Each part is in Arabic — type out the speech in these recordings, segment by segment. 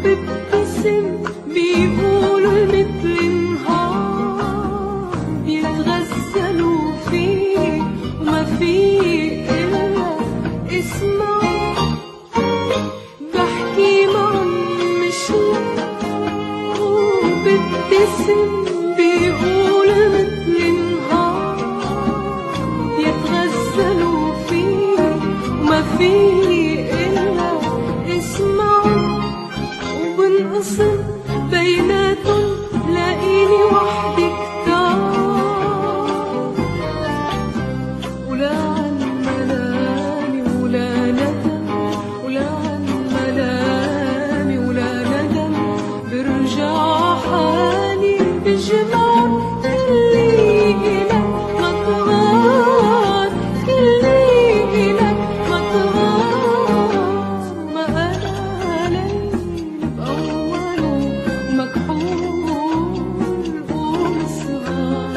وببتسم بيقولوا المثل نهار بيتغزلوا فيه وما فيه إلا اسمع. بحكي معهم مشيت وببتسم بيقولوا المثل نهار بيتغزلوا فيه وما فيه إلا اسمع. وبنقسم بيناتهم لاقيني وحدي كتار، ولا عن ملامي ولا ندم، ولا عن ملامي ولا ندم. برجع حالي بجمع كلي إلك مطغار، كلي إلك مطغار. ما أنا ليل بأوله مكحول ومسهر.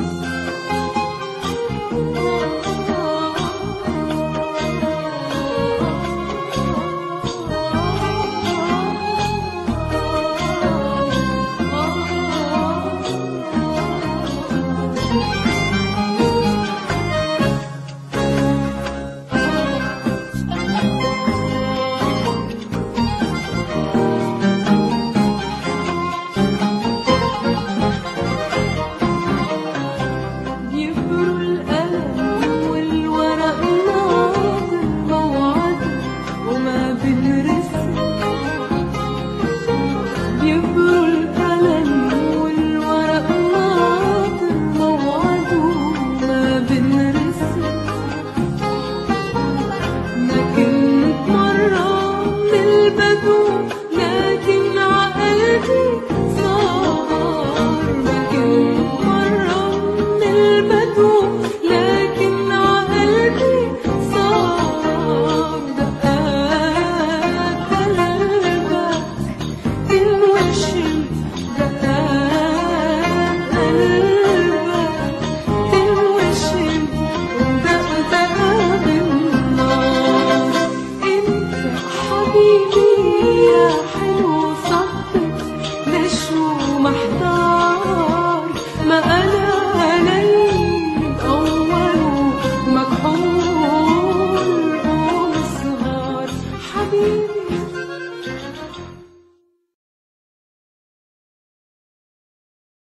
يبروا القلم والورق ناطر موعد وما بنرسم. يبروا القلم والورق ناطر موعد وما بنرسم. ما كنت مرة من البدو